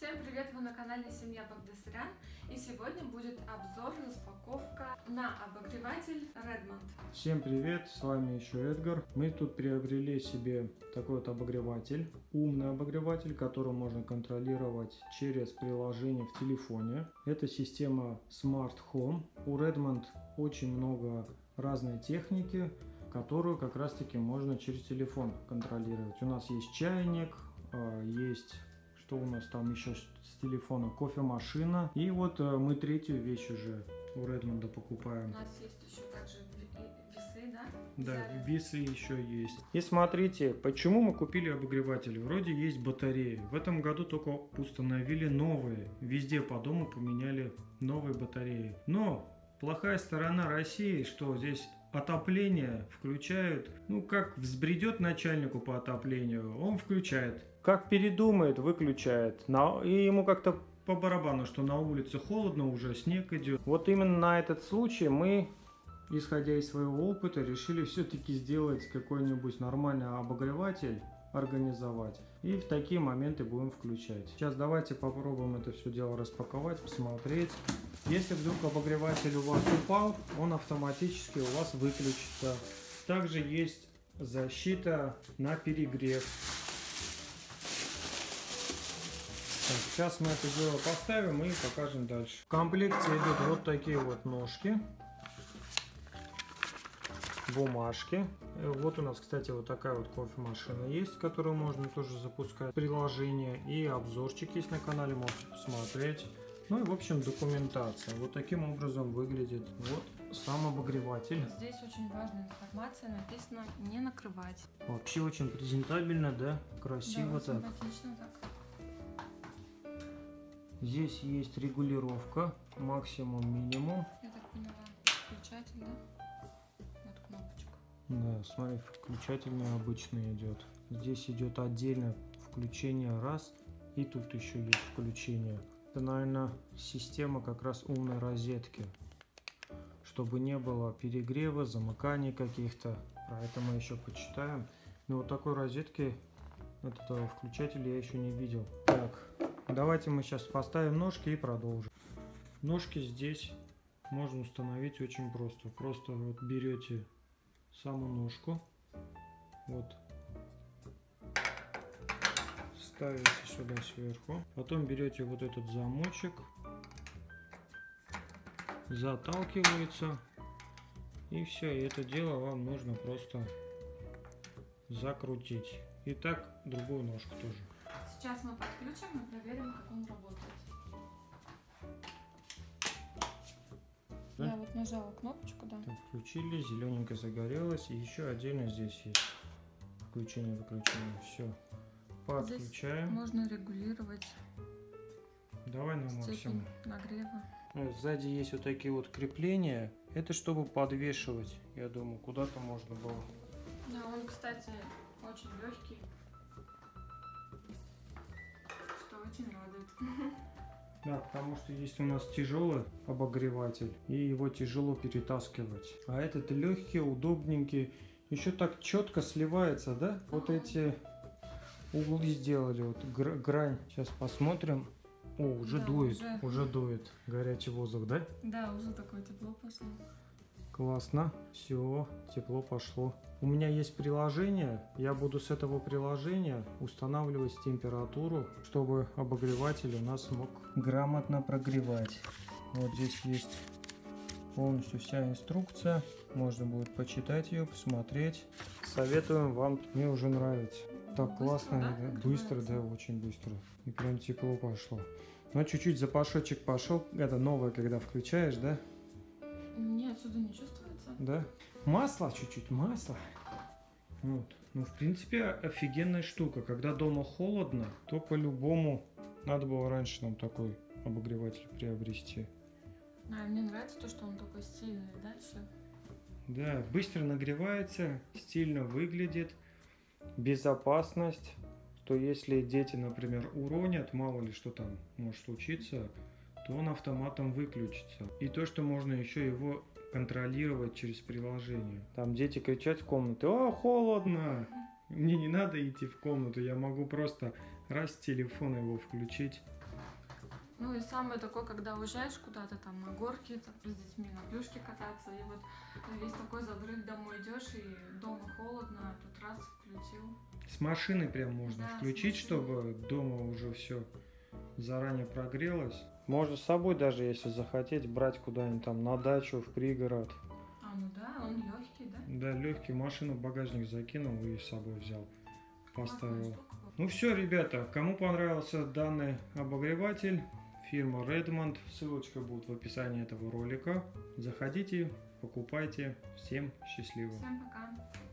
Всем привет! Вы на канале Семья Багдасарян, и сегодня будет обзор, распаковка на обогреватель Redmond. Всем привет! С вами еще Эдгар. Мы тут приобрели себе такой вот обогреватель, умный обогреватель, который можно контролировать через приложение в телефоне. Это система Smart Home. У Redmond очень много разной техники, которую как раз таки можно через телефон контролировать. У нас есть чайник, есть... Что у нас там еще с телефона? Кофемашина. И вот мы третью вещь уже у Redmond покупаем. У нас есть еще также весы, да? Да, весы еще есть. И смотрите, почему мы купили обогреватель. Вроде есть батареи. В этом году только установили новые. Везде по дому поменяли новые батареи. Но плохая сторона России, что здесь отопление включают, ну как взбредет начальнику по отоплению, он включает. Как передумает, выключает. И ему как-то по барабану, что на улице холодно, уже снег идет. Вот именно на этот случай мы, исходя из своего опыта, решили все-таки сделать какой-нибудь нормальный обогреватель, организовать. И в такие моменты будем включать. Сейчас давайте попробуем это все дело распаковать, посмотреть. Если вдруг обогреватель у вас упал, он автоматически у вас выключится. Также есть защита на перегрев. Так, сейчас мы это дело поставим и покажем дальше. В комплекте идут вот такие вот ножки, бумажки. Вот у нас, кстати, вот такая вот кофемашина есть, которую можно тоже запускать. Приложение и обзорчик есть на канале, можете посмотреть. Ну и в общем документация. Вот таким образом выглядит вот сам обогреватель. Здесь очень важная информация, написано не накрывать. Вообще очень презентабельно, да? Красиво, да, так. Симпатично так. Здесь есть регулировка, максимум, минимум. Я так поняла, включатель, да? Вот кнопочка. Да, смотри, включатель необычный идет. Здесь идет отдельно включение раз, и тут еще есть включение. Это, наверное, система как раз умной розетки, чтобы не было перегрева, замыканий каких-то. Про это мы еще почитаем. Но вот такой розетки, этого включателя я еще не видел. Так, давайте мы сейчас поставим ножки и продолжим. Ножки здесь можно установить очень просто. Просто вот берете саму ножку, вот, ставите сюда сверху, потом берете вот этот замочек, заталкивается, и все, и это дело вам нужно просто закрутить. И так другую ножку тоже. Сейчас мы подключим и проверим, как он работает. Да? Я вот нажала кнопочку, да. Так, включили, зелененько загорелось, и еще отдельно здесь есть включение-выключение. Все, подключаем. Здесь можно регулировать. Давай на максимум. Нагрева. Сзади есть вот такие вот крепления. Это чтобы подвешивать, я думаю, куда-то можно было. Да, он, кстати, очень легкий, что очень радует. Да, потому что есть у нас тяжелый обогреватель, и его тяжело перетаскивать. А этот легкий, удобненький, еще так четко сливается, да? Вот эти углы сделали, вот грань. Сейчас посмотрим. О, уже да, дует, уже дует горячий воздух, да? Да, уже такое тепло пошло. Классно, все, тепло пошло. У меня есть приложение, я буду с этого приложения устанавливать температуру, чтобы обогреватель у нас мог грамотно прогревать. Вот здесь есть полностью вся инструкция, можно будет почитать ее, посмотреть. Советуем вам, мне уже нравится. Так быстро, классно, да? Быстро, да, очень быстро. И прям тепло пошло. Но чуть-чуть запашочек пошел, это новое, когда включаешь, да? Мне отсюда не чувствуется. Да? Масло чуть-чуть, масло. Вот. Ну, в принципе, офигенная штука. Когда дома холодно, то по-любому надо было раньше нам такой обогреватель приобрести. Мне нравится то, что он такой стильный, да, еще? Да, быстро нагревается, стильно выглядит. Безопасность. То если дети, например, уронят, мало ли что там может случиться, то он автоматом выключится. И то, что можно еще его контролировать через приложение. Там дети кричат в комнату: «О, холодно!» Мне не надо идти в комнату, я могу просто раз с телефона его включить Ну и самое такое, когда уезжаешь куда-то там на горке, там, с детьми на плюшке кататься, и вот весь такой задрыг, домой идешь, и дома холодно, а тут раз включил. С машины прям можно Да, включить, с машины. чтобы дома уже все заранее прогрелось. Можно с собой даже, если захотеть, брать куда-нибудь там на дачу, в пригород. А, ну да, он легкий, да? Да, легкий, машину в багажник закинул и с собой взял, Классная поставил. штука. Ну все, ребята, кому понравился данный обогреватель, фирма Redmond, ссылочка будет в описании этого ролика. Заходите, покупайте. Всем счастливо. Всем пока.